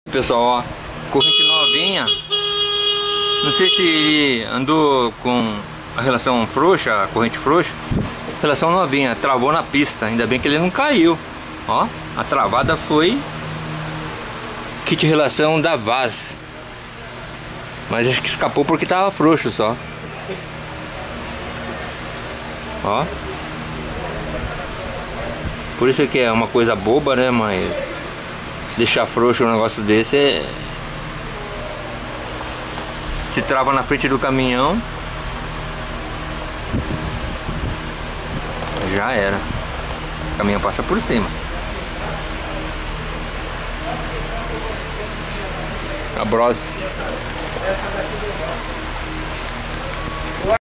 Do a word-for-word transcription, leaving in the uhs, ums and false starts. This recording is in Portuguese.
Pessoal, ó, corrente novinha. Não sei se ele andou com a relação frouxa, a corrente frouxa. Relação novinha, travou na pista. Ainda bem que ele não caiu. Ó, a travada foi kit relação da Vaz. Mas acho que escapou porque tava frouxo só. Ó. Por isso que é uma coisa boba, né? Mas deixar frouxo um negócio desse é... Se trava na frente do caminhão, já era. O caminhão passa por cima. A Bros.